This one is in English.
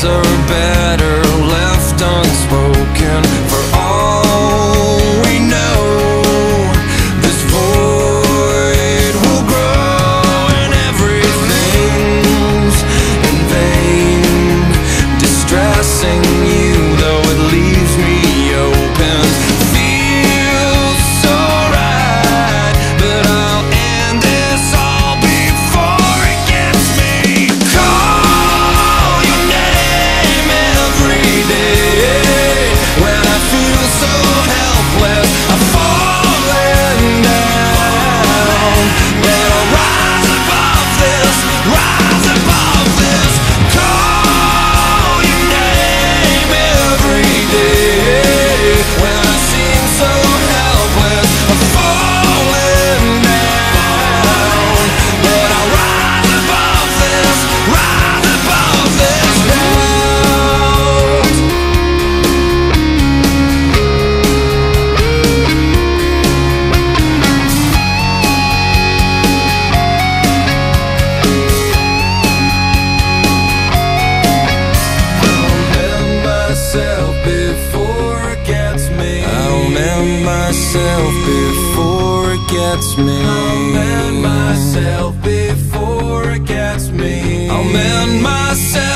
thoughts are better left unspoken. For all we know, this void will grow, and everything's in vain, distressing you, though it leaves me open. Feels so right, but I'll end this all before it gets me. Call your name every day when I feel so helpless. I'm falling down, but I'll rise above this, rise above this. Call your name every day when I seem so helpless. I'm falling down, but I'll rise above this, rise above this doubt. I'll mend myself before it gets me. I'll mend myself before it gets me. I'll mend myself before it gets me. I'll mend myself